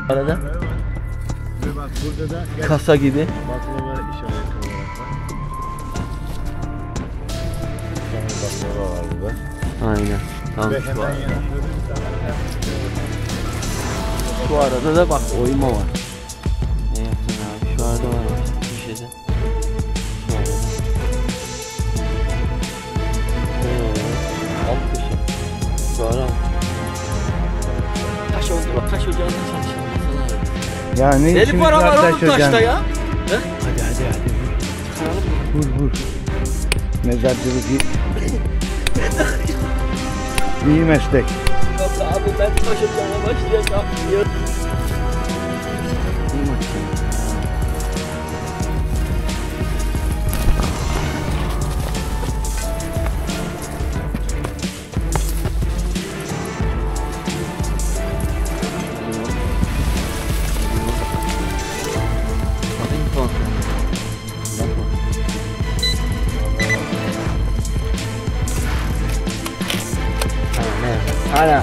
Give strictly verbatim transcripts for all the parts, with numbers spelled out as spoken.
Arada ve bak burada da kasa gibi baklava işareti olarak var. Bir tane baklava var burada. aynen. Tamam, Ve şu, hemen arada. yanında da bir tane ters. Şu arada da bak oyma var. Ne yaptın abi? Şu arada var bak bir şeyde. Şu arada. Ee, alt köşe. Şu arada. Taş oldu bak, taş ocağında çalışıyor. Ya ne Deli işimiz para var var oğlum taşta ya. He? Hadi hadi hadi. Vur vur. Mezarcılık iyi. İyi meslek. Yok abi ben taş ocağına başlayacağım. İyi maç. Hala.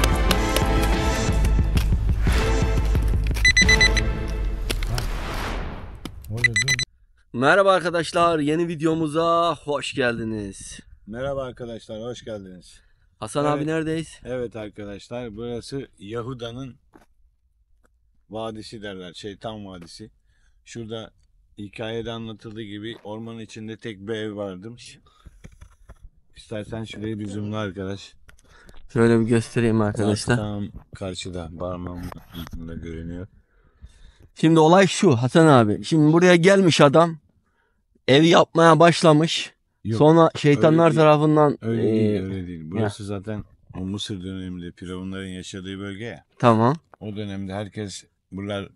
Merhaba arkadaşlar, yeni videomuza hoş geldiniz. Merhaba arkadaşlar, hoş geldiniz. Hasan Evet. abi neredeyiz? Evet arkadaşlar, burası Yahuda'nın vadisi derler, Şeytan Vadisi. Şurada hikayede anlatıldığı gibi ormanın içinde tek bir ev varmış. İstersen şurayı bir zoomla arkadaş. Şöyle bir göstereyim arkadaşlar. Tam karşıda, parmağımın altında görünüyor. Şimdi olay şu Hasan abi. Şimdi buraya gelmiş adam. Ev yapmaya başlamış. Yok, Sonra şeytanlar öyle değil. tarafından... Öyle ee, değil, öyle değil. Burası zaten o Mısır döneminde Firavunların yaşadığı bölge ya. Tamam. O dönemde herkes, buralar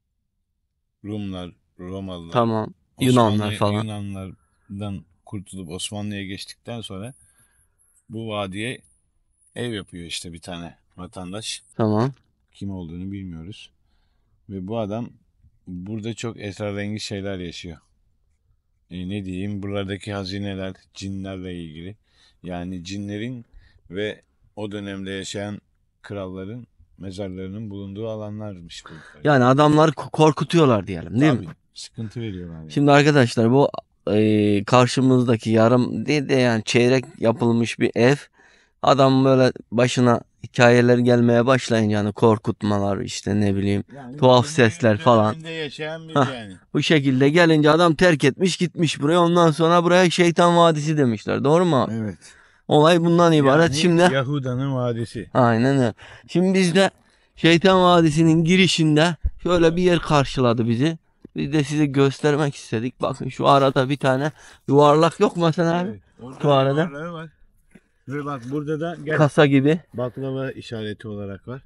Rumlar, Romalılar, Tamam. Osmanlı, Yunanlar falan. Yunanlardan kurtulup Osmanlı'ya geçtikten sonra bu vadiye ev yapıyor işte bir tane vatandaş. Tamam. Kim olduğunu bilmiyoruz. Ve bu adam burada çok esrarengiz şeyler yaşıyor. E ne diyeyim, buralardaki hazineler cinlerle ilgili. Yani cinlerin ve o dönemde yaşayan kralların mezarlarının bulunduğu alanlarmış bu. Yani adamları ko- korkutuyorlar diyelim değil Tabii, mi? sıkıntı veriyorlar yani. Şimdi arkadaşlar bu ee, karşımızdaki yarım değil de yani çeyrek yapılmış bir ev. Adam böyle başına hikayeler gelmeye başlayınca hani korkutmalar işte ne bileyim Yani tuhaf Cumhuriyet sesler falan. döneminde yaşayan bir Hah. yani. Bu şekilde gelince adam terk etmiş gitmiş buraya, ondan sonra buraya Şeytan Vadisi demişler, doğru mu abi? Evet. Olay bundan ibaret. Yani Şimdi Yahuda'nın vadisi. aynen öyle. Şimdi biz de Şeytan Vadisi'nin girişinde şöyle bir yer karşıladı bizi. Biz de size göstermek istedik. Bakın şu arada bir tane yuvarlak yok mu Hasan abi? Evet, orada Şu arada. yuvarlağı var. Ve bak burada da gel, Kasa gibi. baklava işareti olarak var.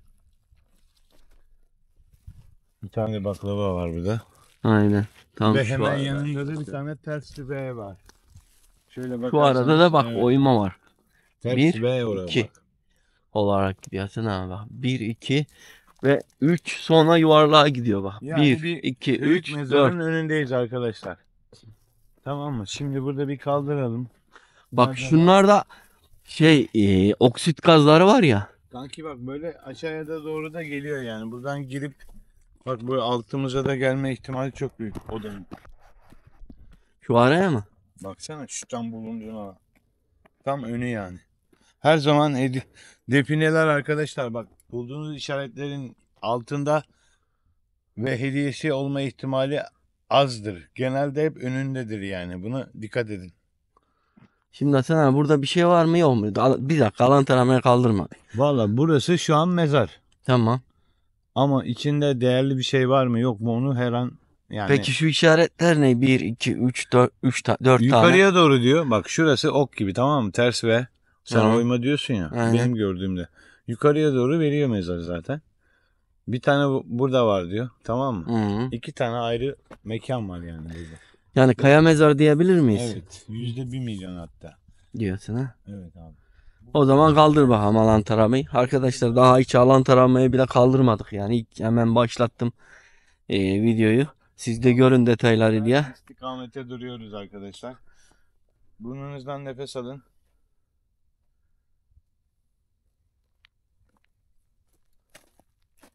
Bir tane baklava var burada. Aynen. Tam Ve şu hemen arada. yanında da bir tane ters B var. Şöyle Şu arada da bak evet, oyma var. ters bir, B oraya iki. bak. Olarak gidiyor Hasan abi bak. bir, iki ve üç, sonra yuvarlığa gidiyor bak. Yani bir, iki, büyük üç, mezarın dört. önündeyiz arkadaşlar. Tamam mı? Şimdi burada bir kaldıralım. Bak Nereden- şunlarda şey e, oksit gazları var ya. Sanki bak böyle aşağıya da doğru da geliyor yani. Buradan girip bak böyle altımıza da gelme ihtimali çok büyük odanın. Şu araya mı? Baksana şu tam bulunduğuna. Tam önü yani. Her zaman edi- defineler arkadaşlar bak bulduğunuz işaretlerin altında ve hediyesi olma ihtimali azdır. Genelde hep önündedir yani. Buna dikkat edin. Şimdi Hasan abi burada bir şey var mı yok mu? Al- Bir dakika, alan taramaya kaldırma. Valla burası şu an mezar. Tamam. Ama içinde değerli bir şey var mı yok mu onu her an yani. Peki şu işaretler ne? bir, iki, üç, dört, üç, dört tane. Yukarıya doğru diyor. Bak şurası ok gibi, tamam mı? Ters ve sen Tamam. oyma diyorsun ya. Aynen. Benim gördüğümde. Yukarıya doğru veriyor mezarı zaten. Bir tane bu- burada var diyor. Tamam mı? Hı -hı. İki tane ayrı mekan var yani burada. Yani kaya mezar diyebilir miyiz? Evet. Yüzde bir milyon hatta. Diyorsun ha. Evet abi. O zaman kaldır bakalım alan taramayı. Arkadaşlar daha hiç alan taramayı bile kaldırmadık yani. İlk hemen başlattım e, videoyu. Siz de görün detayları diye. İstikamete duruyoruz arkadaşlar. Burnunuzdan nefes alın.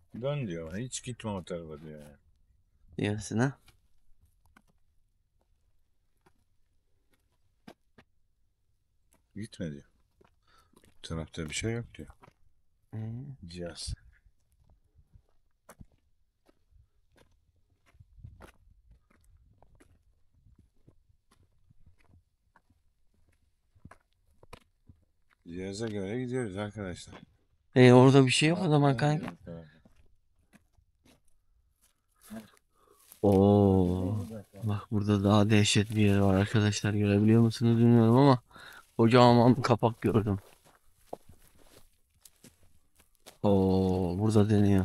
Dön diyor. Hiç gitme o tarafa diyor yani. Diyorsun ha? Gitme diyor. Bu tarafta bir şey yok diyor. Hı. Cihaz. Cihaza göre gidiyoruz arkadaşlar. E orada bir şey yok o zaman kanka. Oo. Bak burada daha dehşet bir yer var arkadaşlar, görebiliyor musunuz bilmiyorum ama kocaman bir kapak gördüm. Oo, burada deniyor.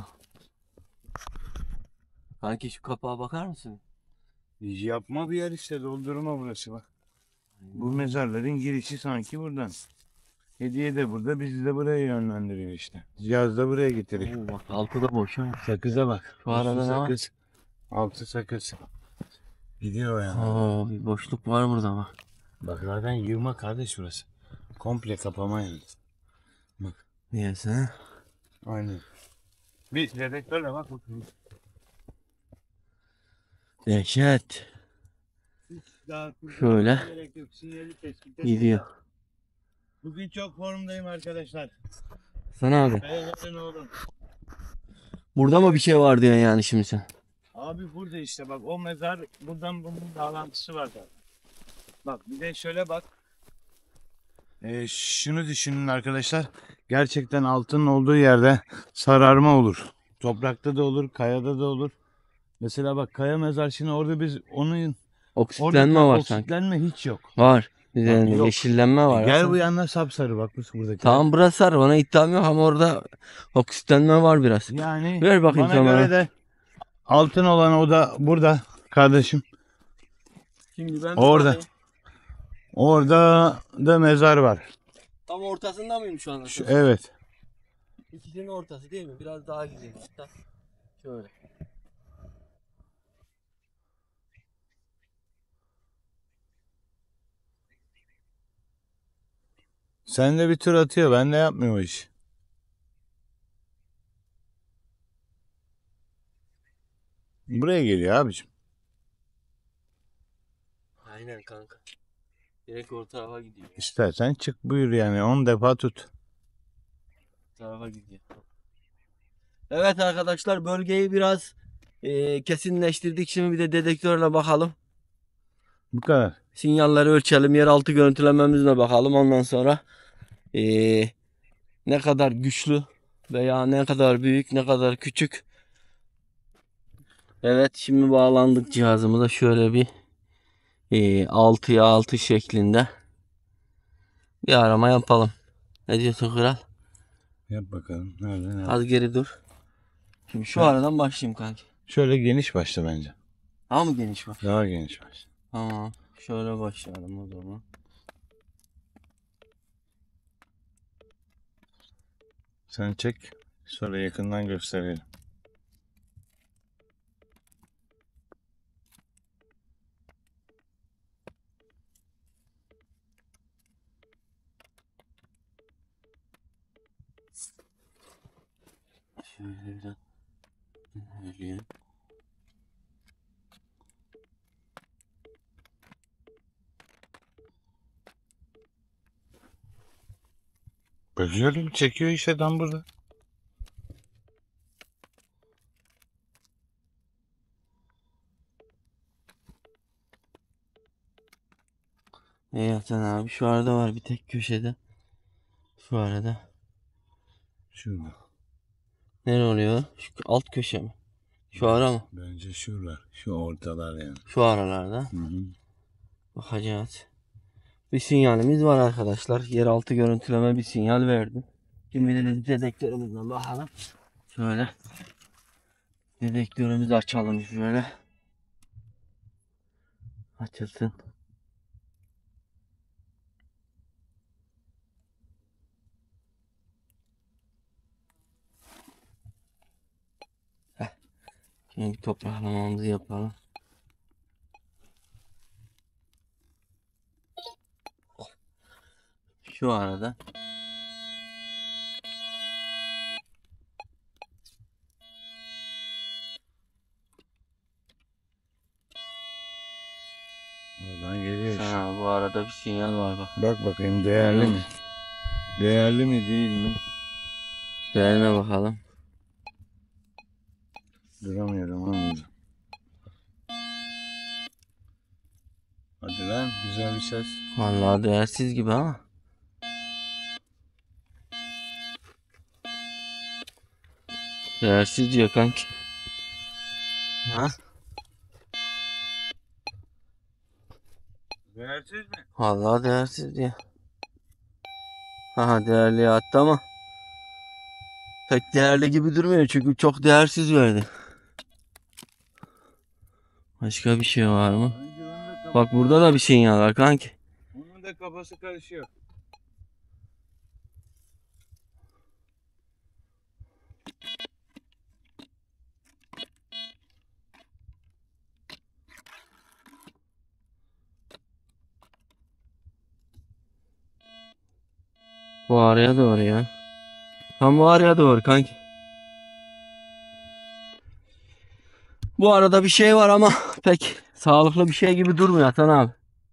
Kanki şu kapağa bakar mısın? Yapma bir yer işte, doldurma burası bak. Bu mezarların girişi sanki buradan. Hediye de burada, bizi de buraya yönlendiriyor işte. Cihaz da buraya getiriyor. Oo, bak altı da boş ha. Sakıza bak. Şu arada Üstü ne var? sakız. Altı sakız. Gidiyor yani. Aa, bir boşluk var burada bak. Bak zaten yığma kardeş burası. Komple kapama yani. Bak. Niyeyse ha? Aynen. Bir dedektörle bak bakalım. Dehşet. Daha Şöyle gerek yok. Sinyali tespit et. gidiyor. Bugün çok formdayım arkadaşlar. Sana abi. Beyazın oğlum. Burada mı bir şey var diyorsun yani şimdi sen? Abi burada işte bak, o mezar buradan bunun bağlantısı var zaten. Bak bir de şöyle bak. Ee, şunu düşünün arkadaşlar. Gerçekten altının olduğu yerde sararma olur. Toprakta da olur, kayada da olur. Mesela bak kaya mezar, şimdi orada biz onun Oksitlenme orada var sanki. oksitlenme hiç yok. Var. Üzerinde yok. yeşillenme var. E, gel aslında. bu yanına sapsarı bak buradaki. Tamam burası sarı, ona iddiam yok ama orada oksitlenme var biraz. Yani Ver bakayım bana kamera. göre de altın olan o da burada kardeşim. Şimdi ben Orada. Orada da mezar var. Tam ortasında mıyım şu anda? Şu, evet. İkisinin ortası değil mi? Biraz daha gideyim hatta. Şöyle. Sen de bir tur atıyor. Ben de yapmıyor o iş. Buraya geliyor abicim. Aynen kanka. Direkt o tarafa gidiyor. İstersen çık buyur yani. on defa tut. O tarafa gidiyor. Evet arkadaşlar, bölgeyi biraz e, kesinleştirdik. Şimdi bir de dedektörle bakalım. Bu kadar. Sinyalleri ölçelim. Yeraltı görüntülememizle bakalım. Ondan sonra e, ne kadar güçlü veya ne kadar büyük, ne kadar küçük. Evet, şimdi bağlandık cihazımıza. Şöyle bir e, altıya altı şeklinde bir arama yapalım. Ne diyorsun kral? Yap bakalım. Nerede nerede? Az geri dur. Şimdi şu Ha. aradan başlayayım kanki. Şöyle geniş başla bence. Daha mı geniş var? Daha geniş başla. Tamam. Şöyle başlayalım o zaman. Sen çek. Sonra yakından gösterelim. Şöyle biraz öyle. Bakıyorum çekiyor işte tam burada. Evet abi, şu arada var bir tek köşede. Şu arada. Şurada. Nere oluyor? Şu alt köşe mi? Şu ara mı? Bence şuralar. Şu ortalar yani. Şu aralarda. Hı hı. Bakacağız. Bir sinyalimiz var arkadaşlar. Yeraltı görüntüleme bir sinyal verdi. Şimdi de dedektörümüzden bakalım. Şöyle. Dedektörümüzü açalım şöyle. Açılsın. Heh. Şimdi bir topraklamamızı yapalım. Şu arada Oradan geliyor işte. Ha, bu arada bir sinyal var bak. Bak bakayım değerli mi? Değerli mi değil mi? Değerine bakalım. Duramıyorum ama. Hadi lan, güzel bir ses. Vallahi değersiz gibi ama. Değersiz diyor kanki. Ha? Değersiz mi? Vallahi değersiz diyor. Ha, değerli attı ama pek değerli gibi durmuyor çünkü çok değersiz verdi. Başka bir şey var mı? Bence onun da kafası, Bak burada da bir sinyal var kanki. onun da kafası karışıyor. Bu araya doğru ya. Tam bu araya doğru kanki. Bu arada bir şey var ama pek sağlıklı bir şey gibi durmuyor Hasan abi.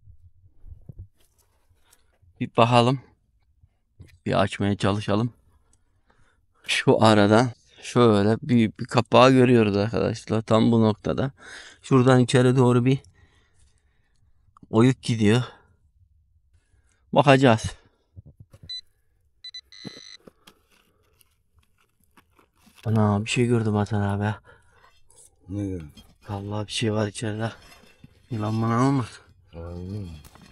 Bir bakalım. Bir açmaya çalışalım. Şu arada şöyle büyük bir kapağı görüyoruz arkadaşlar. Tam bu noktada. Şuradan içeri doğru bir oyuk gidiyor. Bakacağız. Ana bir şey gördüm Hasan abi. Ne diyor? Vallahi bir şey var içeride. Yılan bana olmasın. Vallahi.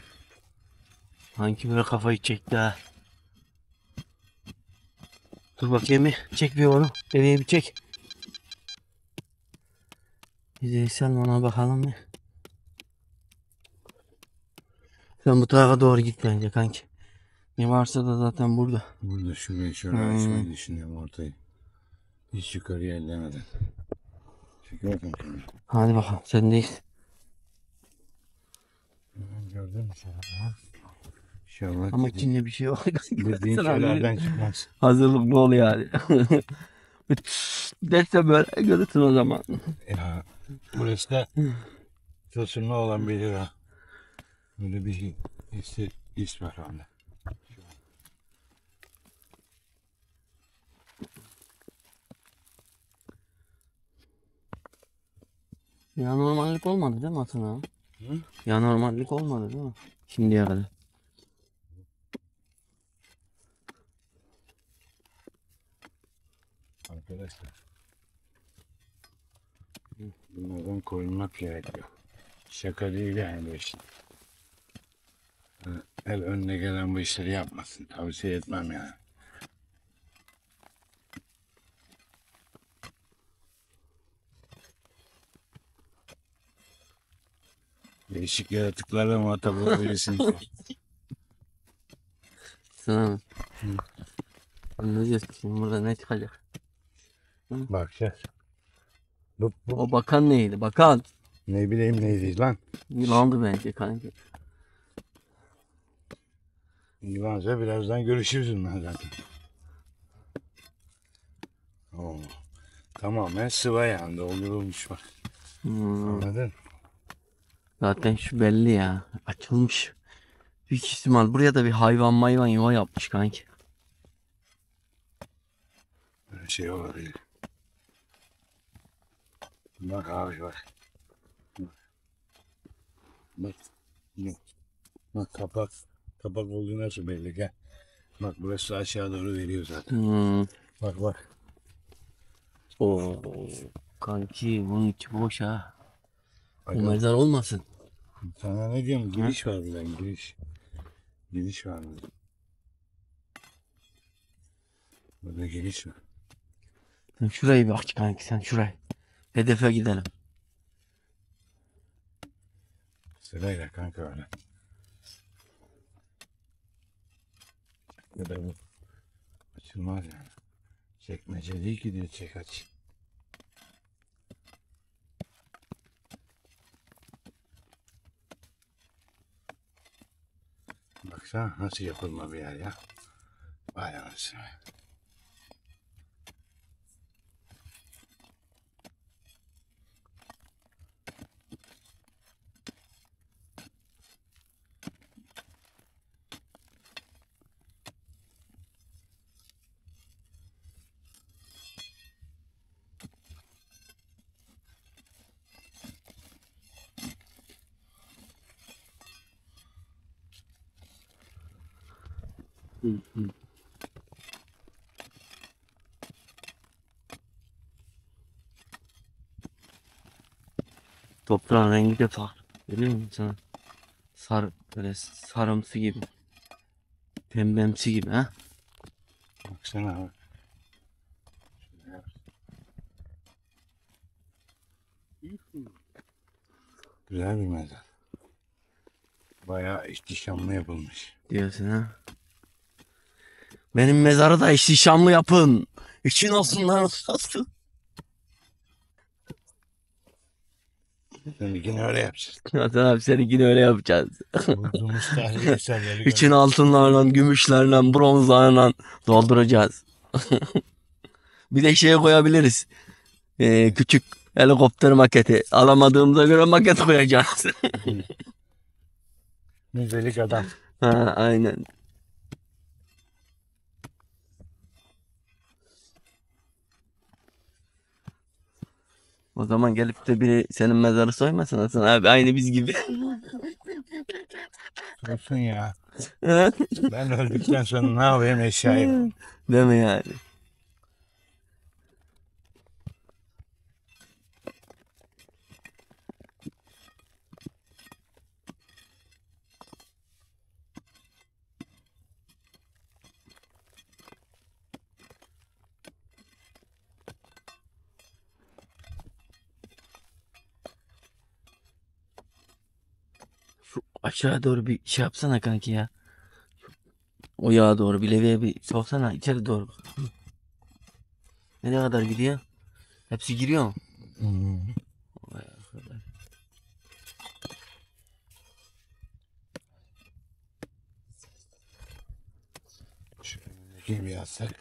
Sanki böyle kafayı çekti ha. Dur bakayım bir. Çek bir onu. Bebeği bir çek. Yüzeysel ona bakalım bir. Sen bu tarafa doğru git bence kanki. Ne varsa da zaten burada. Burada şurayı şöyle Hmm. açmayı düşünüyorum ortayı. Hiç yukarıya ellemeden. Çekiyor bakayım şimdi. Hadi bakalım sendeyiz. Gördün mü sen? İnşallah Ama dediğin, içinde bir şey var. dediğin Sen abi şeylerden çıkmaz. hazırlıklı ol yani. Derse böyle görürsün o zaman. Ya burası da tılsımlı olan bilir ha. Böyle bir şey, his, his var onda. Ya normallik olmadı değil mi Hasan abi? Hı? Ya normallik olmadı değil mi? Şimdiye kadar. Arkadaşlar. Bunlardan korunmak gerekiyor. Şaka değil yani bu iş. El önüne gelen bu işleri yapmasın. Tavsiye etmem yani. Değişik yaratıklarla muhatap olabilirsin. Sana mı? Anlayacağız ki şimdi burada ne çıkacak? Bakacağız. Bu, bu. O bakan neydi? Bakan. Ne bileyim neydi lan? Yılandı bence kanki. Yılansa birazdan görüşürüz ondan zaten. Oo. Tamamen sıva yani doldurulmuş bak. Hmm. Anladın? Zaten şu belli ya. Açılmış. Büyük ihtimal buraya da bir hayvan mayvan yuva yapmış kanki. Böyle şey olabilir. Bak abi bak. Bak. Bak. Bak kapak. Kapak olduğu nasıl belli gel. Bak burası aşağı doğru veriyor zaten. Hmm. Bak bak. Oo. Kanki bunun içi boş ha. Bu Bakalım. mezar olmasın. Sana ne diyorum? Giriş var buradan giriş. Giriş var burada. Burada giriş var. Sen şurayı bir aç kanki sen şurayı. Hedefe gidelim. Sırayla kanka öyle. Ya da bu. Açılmaz yani. Çekmece değil ki diyor çek aç. Baksana nasıl yapılma bir yer ya. Vay anasını. Hı hı. Toprağın rengi de farklı. Görüyor musun sen? Sar, böyle sarımsı gibi. Pembemsi gibi ha. Baksana abi. Şöyle yap. Güzel bir mezar. Bayağı ihtişamlı yapılmış. Diyorsun ha. Benim mezarı da ihtişamlı yapın. İçin olsunlar olsun. Şimdi yine öyle yapacağız. Hasan abi seninkini öyle yapacağız. Bulduğumuz tarihi eserleri İçini gönder. altınlarla, gümüşlerle, bronzlarla dolduracağız. Bir de şeye koyabiliriz. Ee, küçük helikopter maketi. Alamadığımıza göre maket koyacağız. Müzelik adam. Ha, aynen. O zaman gelip de biri senin mezarı soymasın Hasan abi. Aynı biz gibi. Olsun ya. Ben öldükten sonra ne yapayım eşyayı? Değil mi yani? Şu aşağı doğru bir şey yapsana kanki ya. O yağa doğru bir levyeye bir soksana içeri doğru. Nereye kadar gidiyor? Hepsi giriyor mu? Hmm. Vay arkadaş. Şöyle bir yazsak.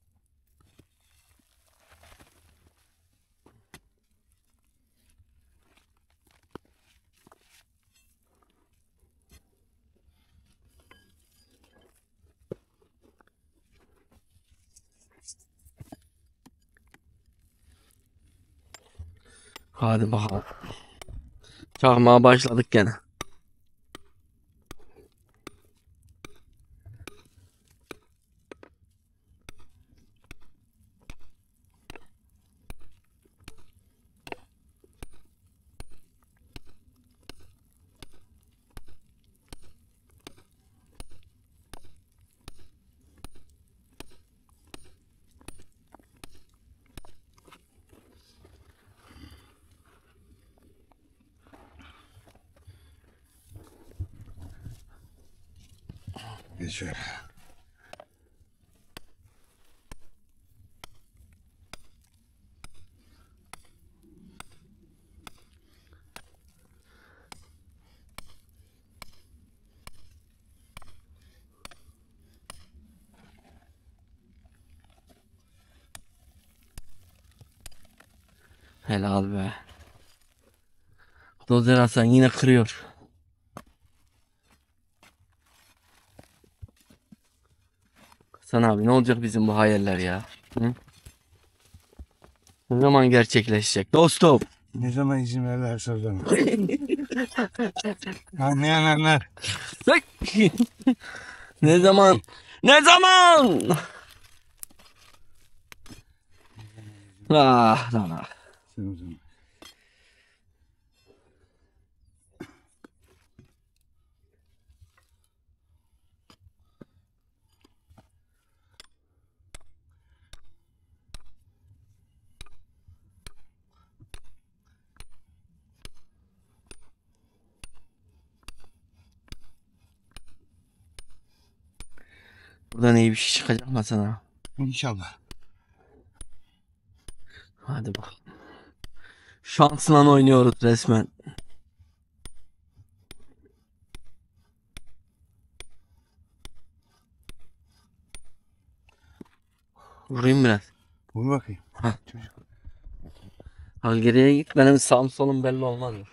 Hadi bakalım. Çakmaya başladık gene. Bir şöyle. Helal be. Dozer Hasan yine kırıyor. Hasan abi ne olacak bizim bu hayaller ya? Hı? Ne zaman gerçekleşecek dostum? Ne zaman izin verirlerse o zaman. Anlayan anlar. Ne zaman? Ne zaman? Ah lan ah. Sen o zaman. Buradan iyi bir şey çıkacak mı sana? İnşallah. Hadi bak. Şansla oynuyoruz resmen. Vurayım biraz. Vur bakayım. Hah. Çocuk. Al geriye git. Benim sağım solum belli olmaz mı?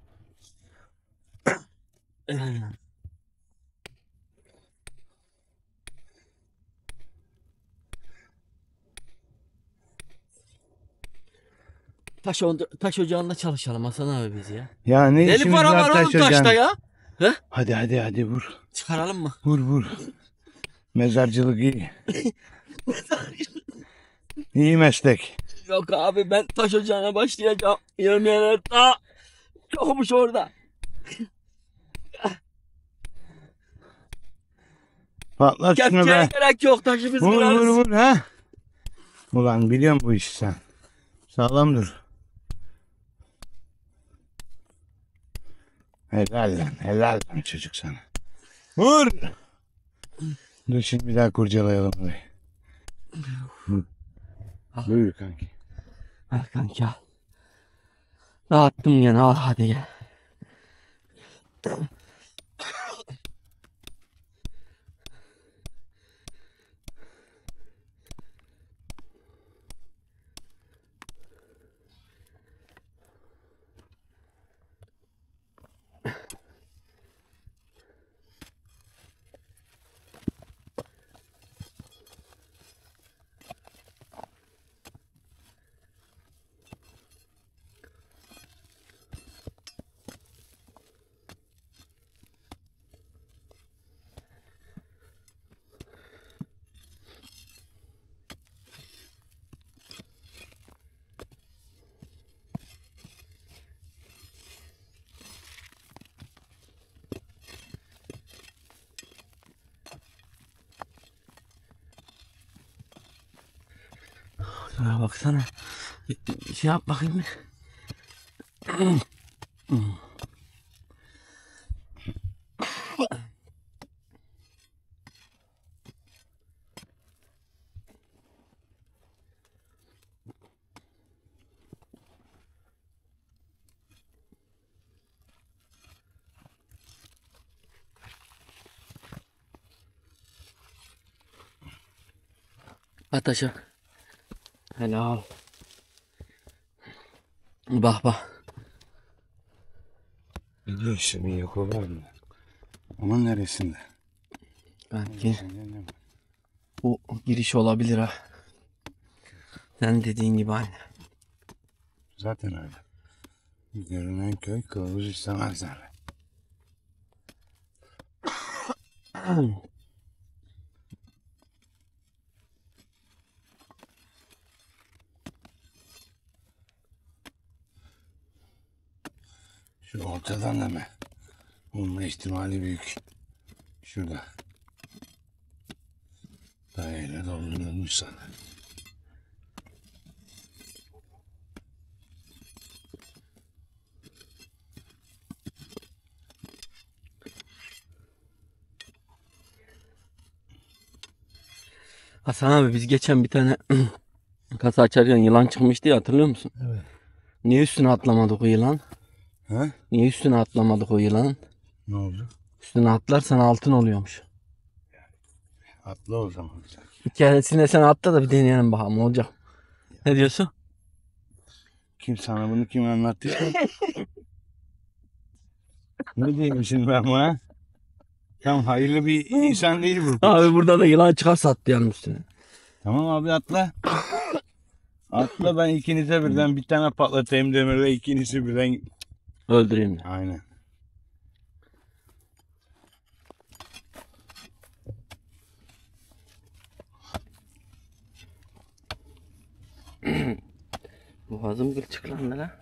Taş, o- taş ocağında çalışalım Hasan abi biz ya. Ya ne Deli işimiz para var var oğlum taş taşta ocağın? ya. Hadi hadi hadi vur. Çıkaralım mı? Vur vur. Mezarcılık iyi. İyi meslek. Yok abi, ben taş ocağına başlayacağım. Yemeğler daha çokmuş orada. Patlat şunu Kepçeye be. gerek yok, taşı biz Vur vur kırarız. vur ha. Ulan biliyorum bu işi sen. Sağlam dur. Helal lan, helal lan çocuk sana. Vur. Dur şimdi bir daha kurcalayalım burayı. Hı. Buyur kanki. Al kanki al. Dağıttım gene, al hadi gel. Şuna baksana. Bir şey yap bakayım. At aşağı. Helal. Bak bak. Dur şimdi yok olur mu? Onun neresinde? Kanki Neresinde ne var? bu giriş olabilir ha. Sen dediğin gibi aynı. Zaten öyle. Görünen köy kılavuz istemez derler. Şu ortadan da mı? Olma ihtimali büyük. Şurada. Dayayla doldurulmuş sana. Hasan abi, biz geçen bir tane kasa açarken yılan çıkmıştı ya, hatırlıyor musun? Evet. Niye üstüne atlamadık o yılan? Ha? Niye üstüne atlamadık o yılan? Ne oldu? Üstüne atlarsan altın oluyormuş. Atla o zaman. Hikayesine sen atla da bir deneyelim bakalım, olacak. Ne diyorsun? Kim sana bunu kim anlattıysa? Ne diyeyim şimdi ben buna? Tam hayırlı bir insan değil bu. Abi burada da yılan çıkarsa atlayalım üstüne. Tamam abi atla. Atla, ben ikinize birden bir tane patlatayım demirle, ikinizi birden. Öldüreyim. Aynen. Boğazım kılçıklandı lan.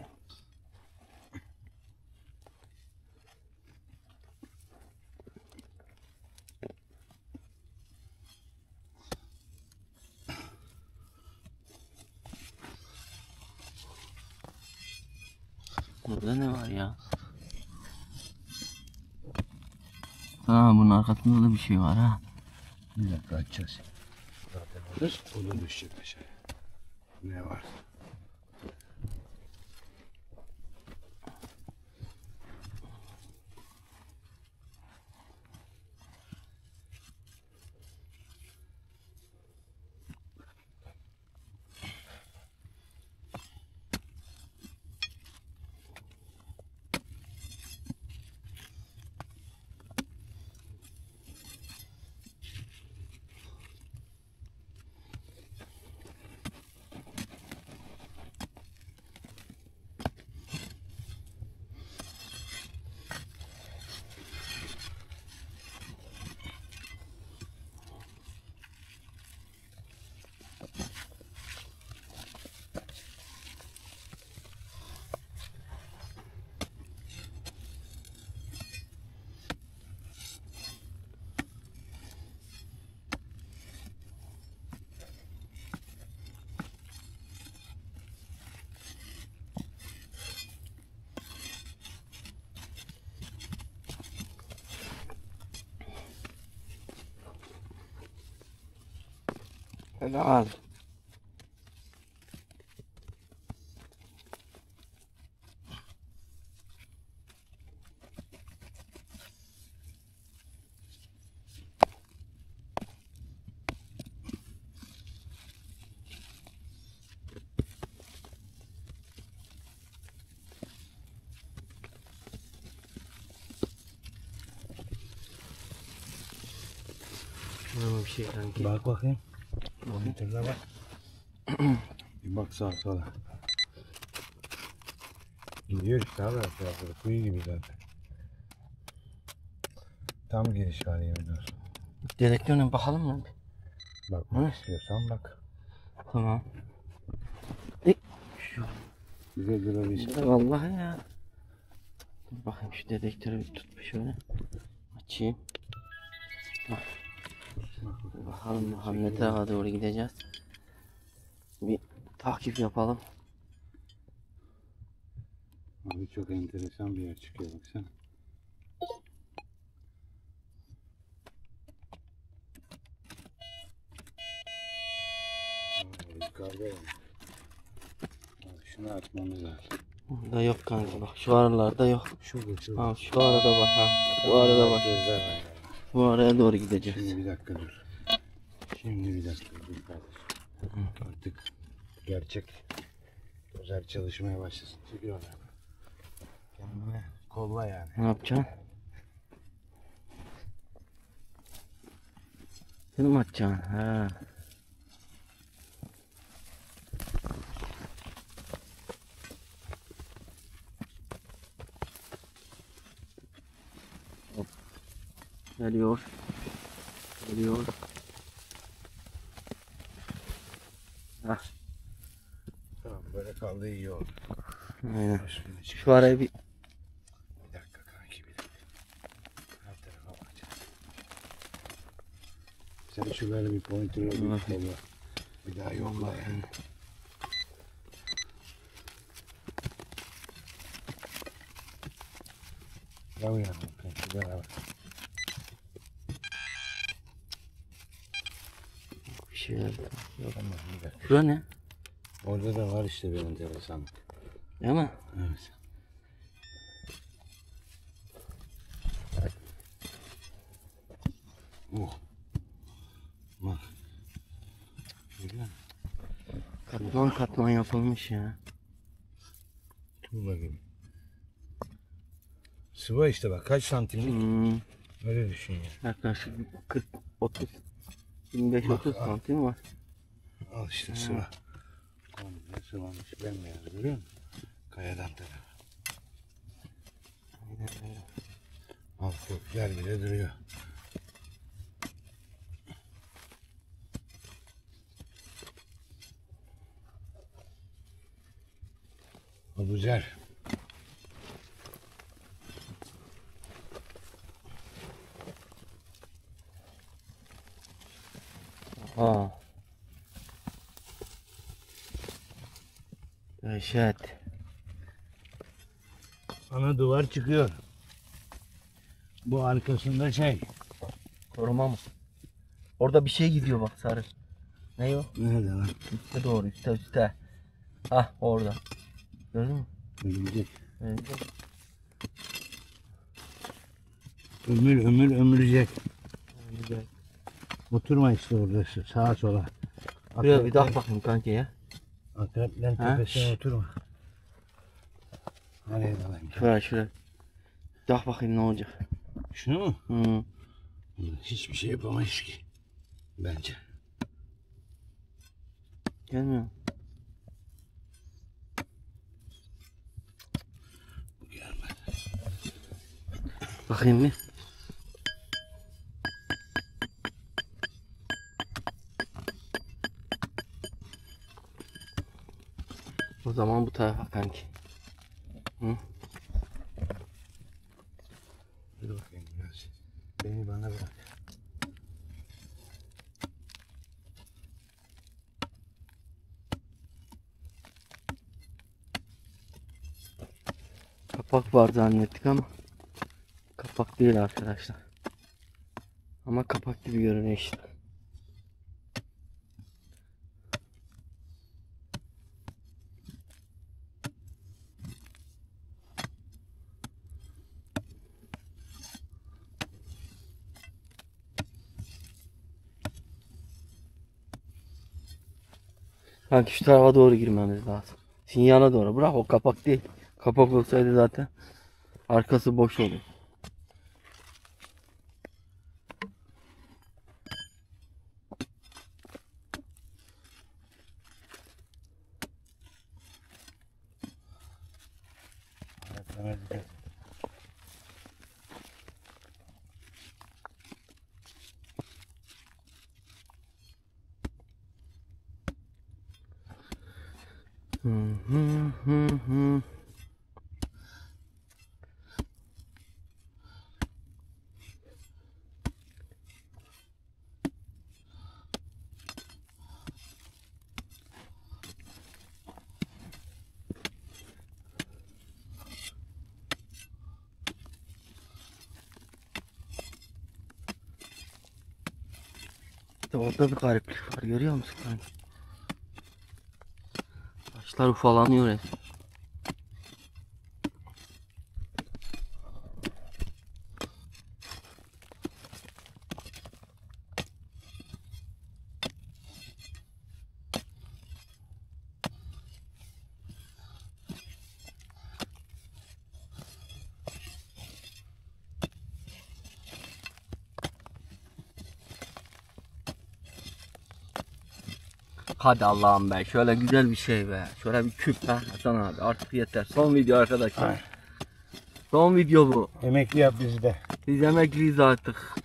Burada ne var ya? Ha, bunun arkasında da bir şey var ha. Bir dakika açacağız. Zaten o da düşecek aşağıya. Ne var? Helal. Var bir şey kanki? Bak bakayım. Monitörüne bak. Bir bak sağa sola. Gidiyor işte abi aşağıya. Kuyu gibi zaten. Tam giriş var yemin olsun. Direktörüne bakalım mı? Bakmak istiyorsan bak. Tamam. Bize durabilsin. Vallahi ya. Dur bakayım şu dedektörü bir tut bir şöyle. Açayım. Bak. Dur bakalım bakalım ne tarafa doğru gideceğiz. Bir takip yapalım. Abi çok enteresan bir yer çıkıyor baksana. Aa, yukarıda yani. Abi şunu atmamız lazım. Burada yok kanka bak şu aralarda yok. Şurada şurada. Ha şu arada bak ha. Bu arada bak. Gözler var ya. Bu araya doğru gideceğiz. Şimdi bir dakika dur. Şimdi bir dakika dur kardeşim. Artık gerçek özel çalışmaya başlasın. Çekiyorlar. Kendine kolla yani. Ne yapacaksın? Sen mi atacaksın? Ha. Hop. Geliyor. Geliyor. Hah. Tamam böyle kaldı iyi oldu. Aynen. Üstüne çık. Şu araya bir Bir dakika kanki bir dakika. Her tarafa bakacağız. Sen şuraya bir pointer'ı bir kolla. Bir daha yolla yani. Ya uyandım kanki beraber. bir şeyler. Tamam bir dakika. Şura ne? Orada da var işte bir enteresanlık. Değil mi? Evet. Oh. Bak. Görüyor musun? Katman katman yapılmış ya. Dur bakayım. Sıva işte bak kaç santimlik Hmm, öyle düşün ya. yaklaşık kırk otuz yirmi beş otuz Bak, santim var. Al işte sıva. Komple sıvamış bembeyaz görüyor musun? Kayadan tarafı. Aynen öyle. Al kökler bile duruyor. O güzel. Ha. Dehşet. Ana duvar çıkıyor. Bu arkasında şey. Koruma mı? Orada bir şey gidiyor bak sarı. Ne o? Nerede lan? Üste doğru üste üste. Hah orada. Gördün mü? Örümcek. Evet. Ömür ömür ömürecek. Güzel. Oturma işte orada sağa sola. Buraya bir daha bakayım kanki ya. Akreplerin Ha? tepesine oturma. Nereye dalayım? Şuraya şuraya. Daha bakayım ne olacak. Şunu mu? Hı. Hiçbir şey yapamayız ki. Bence. Gelmiyor. Bu gelmez. Bakayım bir. O zaman bu tarafa kanki. Hı? Dur bakayım biraz. Beni bana bırak. Kapak var zannettik ama kapak değil arkadaşlar. Ama kapak gibi görünüyor işte. Kanki şu tarafa doğru girmemiz lazım. Sinyala doğru. Bırak, o kapak değil. Kapak olsaydı zaten arkası boş olur. Hı hı hı hı. İşte orada bir gariplik var, görüyor musun kanka? Taşlar ufalanıyor hep. Hadi Allah'ım be, şöyle güzel bir şey be. Şöyle bir küp be Hasan abi, artık yeter. Son video arkadaşlar. Ay. Son video bu. Emekli yap bizi de. Biz emekliyiz artık.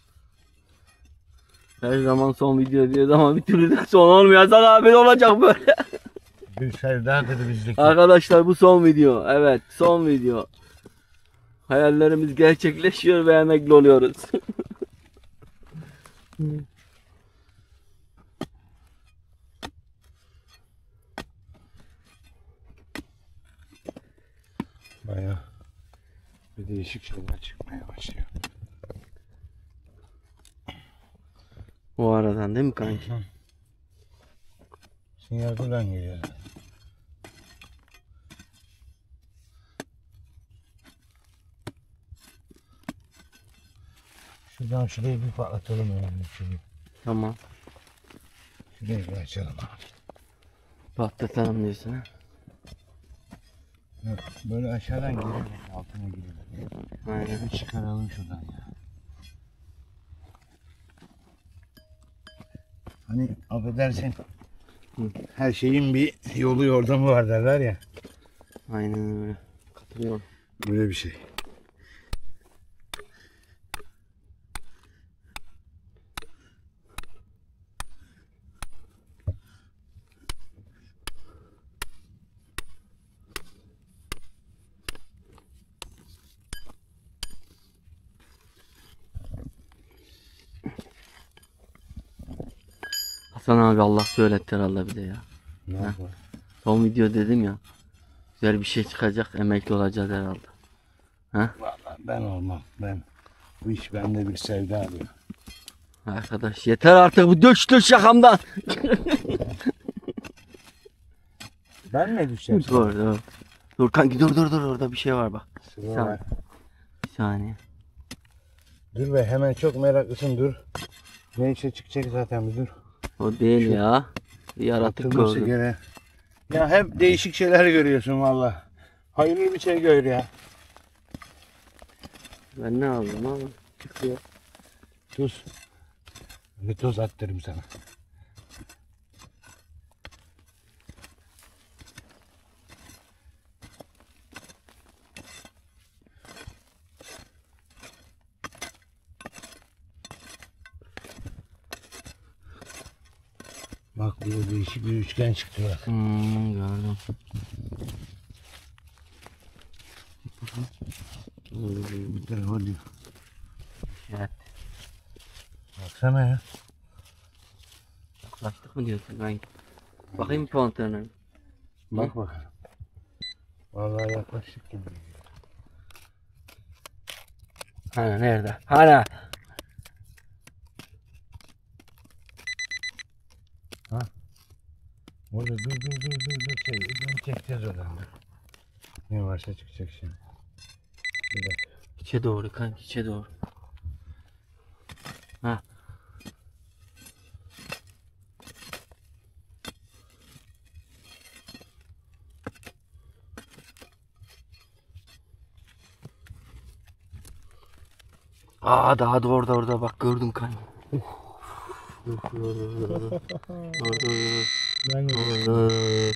Her zaman son video diyoruz ama bir türlü de son olmuyor. Hasan abi olacak böyle. Bir sevdadır bizdeki. Arkadaşlar bu son video. Evet, son video. Hayallerimiz gerçekleşiyor ve emekli oluyoruz. Bayağı bir değişik şeyler çıkmaya başlıyor. O aradan değil mi kanki? Sinyal buradan geliyor. Şuradan şurayı bir patlatalım yani. Şurayı. Tamam. Şurayı bir açalım abi. Patlatalım diyorsun ha. Yok, böyle aşağıdan girelim, altına girelim. Aynen. Bir çıkaralım şuradan ya. Hani affedersin, Hı. her şeyin bir yolu yordamı var derler ya. Aynen öyle. Katılıyorum. Böyle bir şey. Hasan abi Allah söyletti herhalde bir de ya. Ne Ha. yapalım? Son video dedim ya. Güzel bir şey çıkacak, emekli olacağız herhalde. Ha? Vallahi ben olmam. Ben bu iş bende bir sevda arıyor. Arkadaş yeter artık bu döş şakamdan. Ben mi düşeceğim? Dur dur. Dur kanki, dur dur dur, orada bir şey var bak. Sıra Bir var. saniye. Bir saniye. Dur be, hemen çok meraklısın, dur. Ne işe çıkacak zaten bir dur. O değil Şu- ya. Bir yaratık Atılması gördüm. gene. Ya hep değişik şeyler görüyorsun valla. Hayırlı bir şey gör ya. Ben ne aldım ama çıkıyor. Tuz. Bir toz attırırım sana. Bak burada değişik bir üçgen çıktı bak. Hmm, gördüm. Bu tarafa diyor. Evet. Baksana ya. Yaklaştık mı diyorsun kanki? Bakayım konteyner. Bak bakalım. Vallahi yaklaştık gibi. Hani nerede? Hani? Burada dur dur dur dur dur şey. Bunu çekeceğiz oradan dur. Ne varsa çıkacak şimdi. Bir dakika. İçe doğru kanki, içe doğru. Ha. Aa daha da orada orada bak gördüm kanka. Dur, dur, dur, dur, dur. Dur, dur, dur. Ben Dur, dur.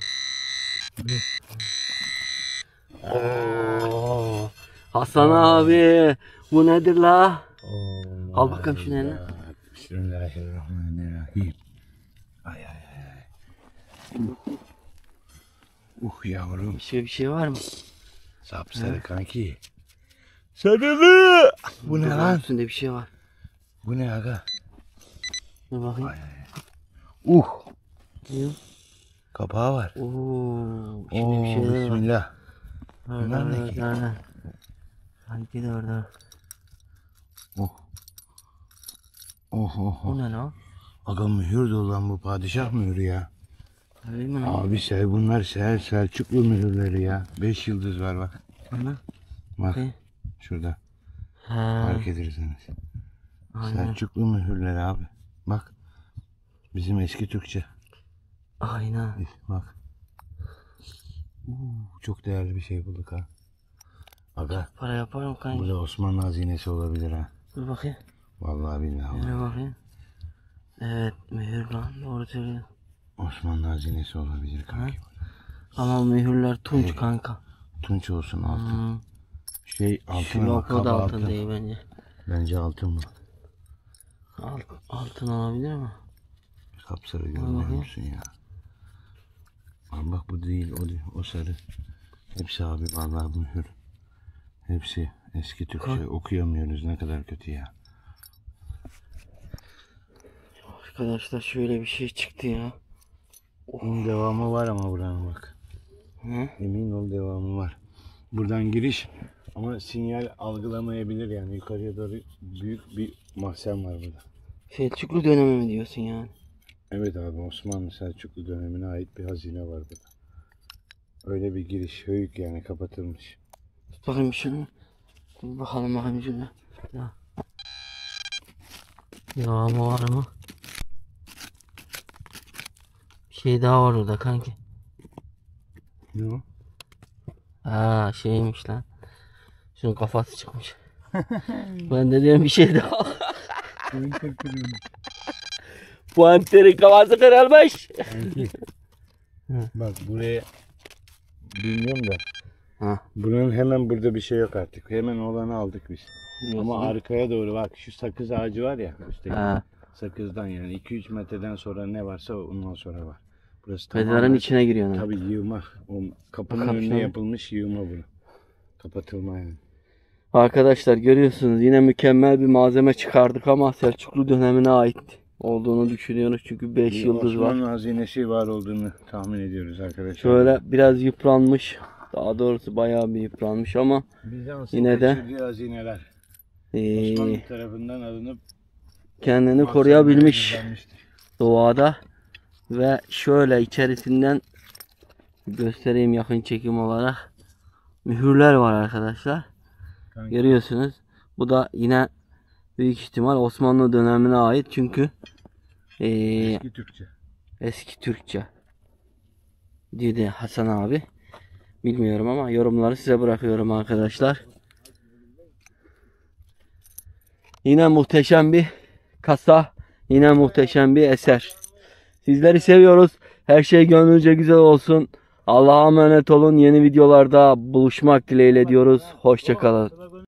Oo, Hasan abi bu nedir la? Al bakalım şunu eline. Bismillahirrahmanirrahim. Ay ay ay. Uh yavrum. Bir şey bir şey var mı? Sapsarı kanki. Sarılı. Bu ne Dur, lan? Üstünde bir şey var. Bu ne aga? Dur bakayım. Uh. Ne? Kapağı var. Oo, içinde bir Oo, şeyler var. bismillah. Dur, Bunlar dur, ne dur, ki? dur, dur. Sanki de orada. Oh. Oh oh O oh. ne lan? Aga mühür dolu lan bu, padişah mühürü ya. Öyle mi lan? Abi sen bunlar Sel Selçuklu mühürleri ya. Beş yıldız var bak. Ana. Bak Okey. şurada Ha. fark edersiniz. Aynen. Selçuklu mühürleri abi. Bak. Bizim eski Türkçe. Aynen. Bak. Uuu, çok değerli bir şey bulduk ha. Aga Para yapar mı kanka? burada Osmanlı hazinesi olabilir ha. Dur bakayım. Vallahi billahi. Şöyle bakayım. Evet mühür lan doğru söylüyor. Osmanlı hazinesi olabilir kanki. Ama mühürler tunç Evet. kanka. Tunç olsun altın. Hmm. Şey altın ama Yok o kaba da altın, altın. değil bence. Bence altın bu. Alt, altın olabilir mi? Kapsarı bakayım. görmüyor musun ya? Ama bak bu değil, o değil, o sarı. Hepsi abi vallahi mühür. Hepsi eski Türkçe. Ka- Okuyamıyoruz, ne kadar kötü ya. Arkadaşlar şöyle bir şey çıktı ya. Bunun devamı var ama buranın bak. Hı? Emin ol devamı var. Buradan giriş ama sinyal algılamayabilir yani, yukarıya doğru büyük bir mahzen var burada. Selçuklu dönemi mi diyorsun yani? Evet abi, Osmanlı Selçuklu dönemine ait bir hazine var burada. Öyle bir giriş, höyük yani, kapatılmış. Tut bakayım şunu. Dur bakalım bakayım şunu. Ya. Devamı var mı? Bir şey daha var orada kanki. Ne o? Ha şeymiş lan. Şunun kafası çıkmış. Ben de diyorum bir şey daha. Bu anterin kafası kırılmış. Bak buraya bilmiyorum da. Ha. Bunun hemen burada bir şey yok artık. Hemen olanı aldık biz. Diyorsun. Ama arkaya doğru bak, şu sakız ağacı var ya üstteki. Ha. Sakızdan yani iki üç metreden sonra ne varsa ondan sonra var. Burası Mezarın tamamen içine giriyorsun. ha. tabii yığma. O kapının Bakalım önüne şöyle. yapılmış yığma bu. Kapatılma yani. Arkadaşlar görüyorsunuz yine mükemmel bir malzeme çıkardık ama Selçuklu dönemine ait olduğunu düşünüyoruz çünkü beş Bir yıldız var. Osmanlı hazinesi var olduğunu tahmin ediyoruz arkadaşlar. Şöyle biraz yıpranmış. Daha doğrusu bayağı bir yıpranmış ama Bizans'ın yine de kaçırdığı hazineler ee, Osmanlı tarafından alınıp kendini koruyabilmiş doğada. Ve şöyle içerisinden göstereyim yakın çekim olarak mühürler var arkadaşlar. Kanka. Görüyorsunuz. Bu da yine büyük ihtimal Osmanlı dönemine ait çünkü ee, Eski Türkçe. eski Türkçe dedi Hasan abi. Bilmiyorum ama yorumları size bırakıyorum arkadaşlar. Yine muhteşem bir kasa, yine muhteşem bir eser. Sizleri seviyoruz. Her şey gönlünüzce güzel olsun. Allah'a emanet olun. Yeni videolarda buluşmak dileğiyle diyoruz. Hoşça kalın.